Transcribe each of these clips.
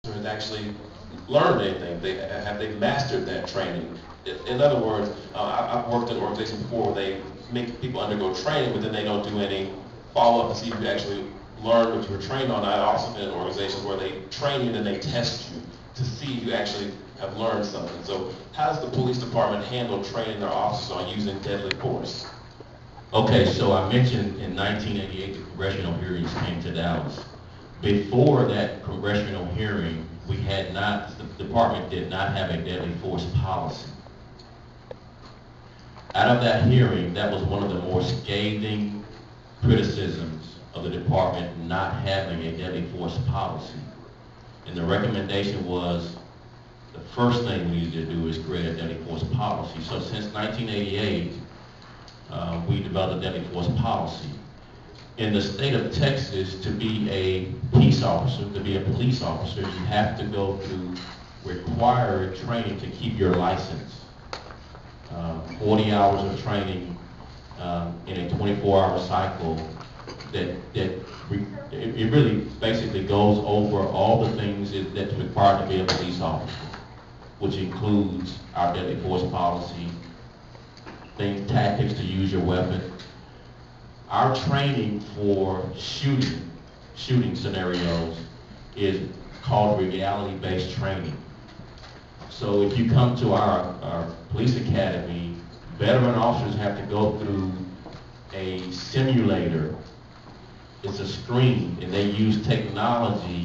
has actually learned anything? Have they mastered that training? In other words, I've worked in organizations before where they make people undergo training, but then they don't do any follow-up to see if you actually learned what you were trained on. I've also been in organizations where they train you and then they test you to see if you actually have learned something. So how does the police department handle training their officers on using deadly force? Okay, so I mentioned in 1988 the congressional hearings came to Dallas. Before that congressional hearing, the department did not have a deadly force policy. Out of that hearing, that was one of the more scathing criticisms of the department not having a deadly force policy. And the recommendation was the first thing we need to do is create a deadly force policy. So since 1988, we developed a deadly force policy. In the state of Texas, to be a peace officer, to be a police officer, you have to go through required training to keep your license. 40 hours of training in a 24-hour cycle it really basically goes over all the things that's required to be a police officer, which includes our deadly force policy, tactics to use your weapon. Our training for shooting scenarios is called reality-based training. So if you come to our police academy, veteran officers have to go through a simulator. It's a screen, and they use technology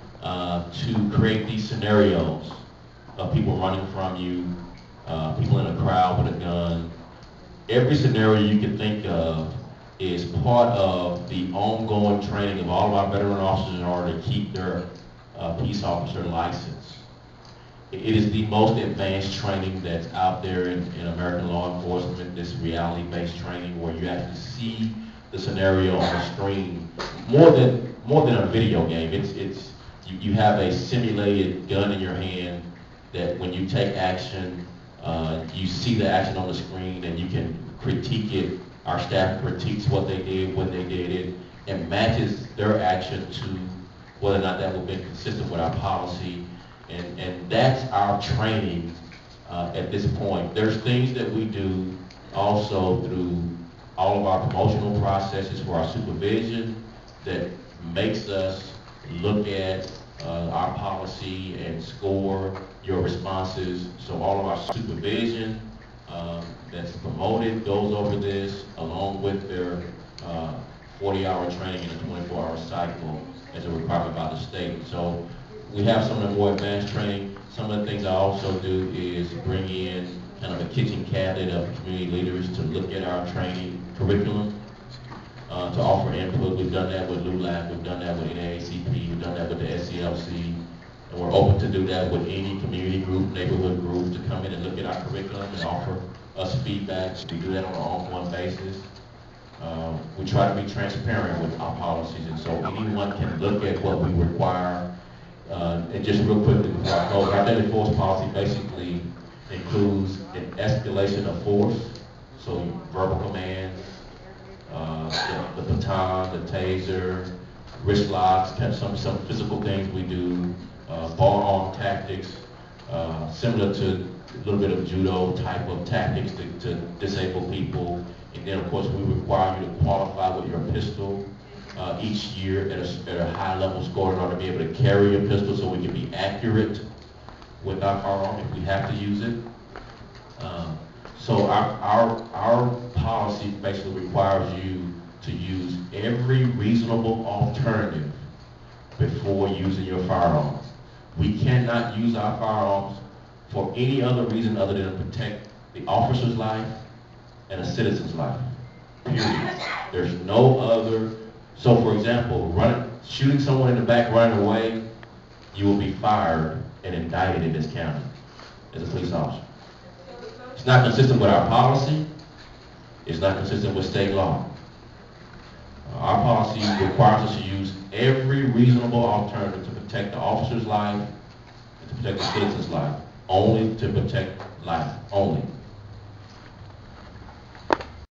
to create these scenarios of people running from you, people in a crowd with a gun. Every scenario you can think of is part of the ongoing training of all of our veteran officers in order to keep their peace officer license. It is the most advanced training that's out there in American law enforcement, this reality-based training where you actually see the scenario on the screen more than a video game. You have a simulated gun in your hand that when you take action, you see the action on the screen and you can critique it. Our staff critiques what they did, when they did it, and matches their action to whether or not that would be consistent with our policy. And that's our training at this point. There's things that we do also through all of our promotional processes for our supervision that makes us look at our policy and score your responses. So all of our supervision that's promoted goes over this along with their 40-hour training in a 24-hour cycle as a requirement by the state. So we have some of the more advanced training. Some of the things I also do is bring in kind of a kitchen cabinet of community leaders to look at our training curriculum, to offer input. We've done that with LULAC, we've done that with NAACP, we've done that with the SCLC, and we're open to do that with any community group, neighborhood group, to come in and look at our curriculum and offer us feedback. We do that on an ongoing basis. We try to be transparent with our policies, and so anyone can look at what we require. And just real quickly before I go, our deadly force policy basically includes an escalation of force, so verbal commands, the baton, the taser, wrist locks, some physical things we do, ball arm tactics, similar to a little bit of judo type of tactics to disable people. And then of course we require you to qualify with your pistol each year at a high level score in order to be able to carry your pistol so we can be accurate with our firearm if we have to use it. So our policy basically requires you to use every reasonable alternative before using your firearms. We cannot use our firearms for any other reason other than to protect the officer's life and a citizen's life, period. There's no other. So for example, shooting someone in the back running away, you will be fired and indicted in this county as a police officer. It's not consistent with our policy. It's not consistent with state law. Our policy requires us to use every reasonable alternative to protect the officer's life and to protect the citizen's life. Only to protect life, only.